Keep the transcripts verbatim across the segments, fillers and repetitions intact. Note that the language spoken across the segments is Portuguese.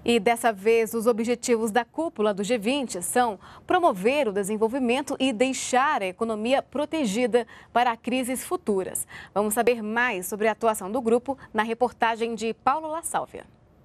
E dessa vez, os objetivos da cúpula do G vinte são promover o desenvolvimento e deixar a economia protegida para crises futuras. Vamos saber mais sobre a atuação do grupo na reportagem de Paulo La Sálvia.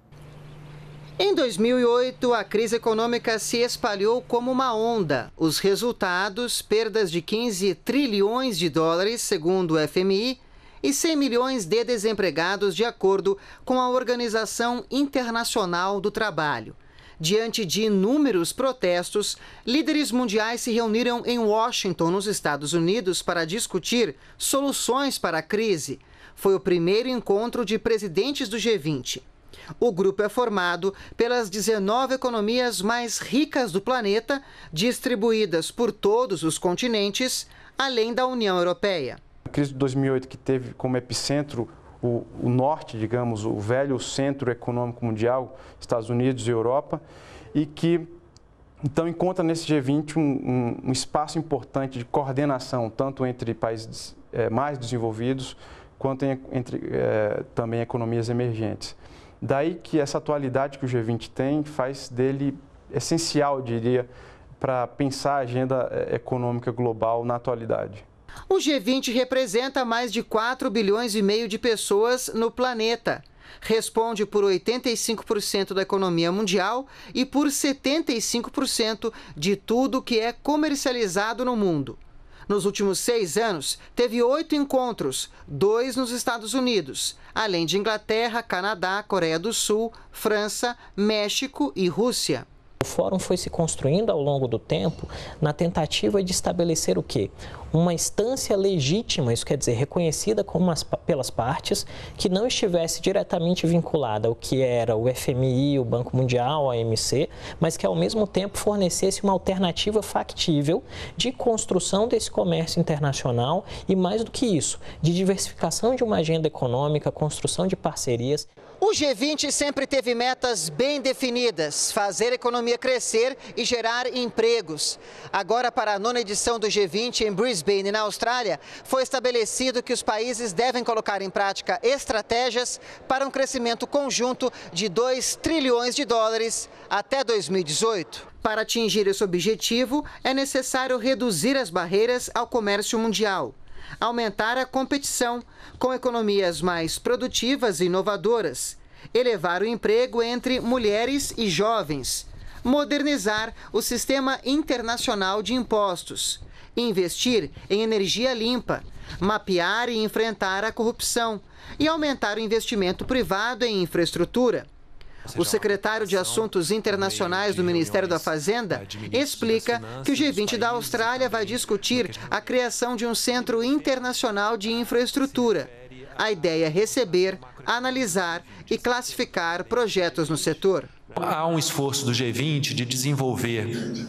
Em dois mil e oito, a crise econômica se espalhou como uma onda. Os resultados, perdas de quinze trilhões de dólares, segundo o F M I, e cem milhões de desempregados, de acordo com a Organização Internacional do Trabalho. Diante de inúmeros protestos, líderes mundiais se reuniram em Washington, nos Estados Unidos, para discutir soluções para a crise. Foi o primeiro encontro de presidentes do G vinte. O grupo é formado pelas dezenove economias mais ricas do planeta, distribuídas por todos os continentes, além da União Europeia. A crise de dois mil e oito, que teve como epicentro o, o norte, digamos, o velho centro econômico mundial, Estados Unidos e Europa, e que então encontra nesse G vinte um, um, um espaço importante de coordenação, tanto entre países é, mais desenvolvidos, quanto em, entre é, também economias emergentes. Daí que essa atualidade que o G vinte tem faz dele essencial, eu diria, para pensar a agenda econômica global na atualidade. O G vinte representa mais de quatro bilhões e meio de pessoas no planeta. Responde por oitenta e cinco por cento da economia mundial e por setenta e cinco por cento de tudo que é comercializado no mundo. Nos últimos seis anos, teve oito encontros, dois nos Estados Unidos, além de Inglaterra, Canadá, Coreia do Sul, França, México e Rússia. O fórum foi se construindo ao longo do tempo na tentativa de estabelecer o quê? Uma instância legítima, isso quer dizer, reconhecida como as, pelas partes, que não estivesse diretamente vinculada ao que era o F M I, o Banco Mundial, a O M C, mas que ao mesmo tempo fornecesse uma alternativa factível de construção desse comércio internacional e, mais do que isso, de diversificação de uma agenda econômica, construção de parcerias. O G vinte sempre teve metas bem definidas: fazer a economia crescer e gerar empregos. Agora, para a nona edição do G vinte em Brisbane, na Austrália, foi estabelecido que os países devem colocar em prática estratégias para um crescimento conjunto de dois trilhões de dólares até dois mil e dezoito. Para atingir esse objetivo, é necessário reduzir as barreiras ao comércio mundial, aumentar a competição com economias mais produtivas e inovadoras, elevar o emprego entre mulheres e jovens, modernizar o sistema internacional de impostos, investir em energia limpa, mapear e enfrentar a corrupção e aumentar o investimento privado em infraestrutura. O secretário de Assuntos Internacionais do Ministério da Fazenda explica que o G vinte da Austrália vai discutir a criação de um centro internacional de infraestrutura. A ideia é receber, analisar e classificar projetos no setor. Há um esforço do G vinte de desenvolver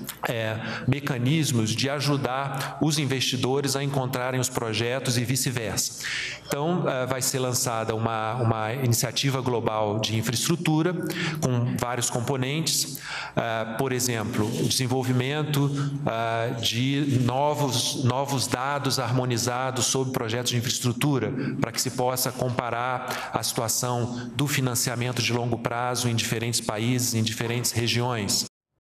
é, mecanismos de ajudar os investidores a encontrarem os projetos e vice-versa. Então, é, vai ser lançada uma, uma iniciativa global de infraestrutura com vários componentes, é, por exemplo, o desenvolvimento é, de novos, novos dados harmonizados sobre projetos de infraestrutura, para que se possa comparar a situação do financiamento de longo prazo em diferentes países, em diferentes regiões.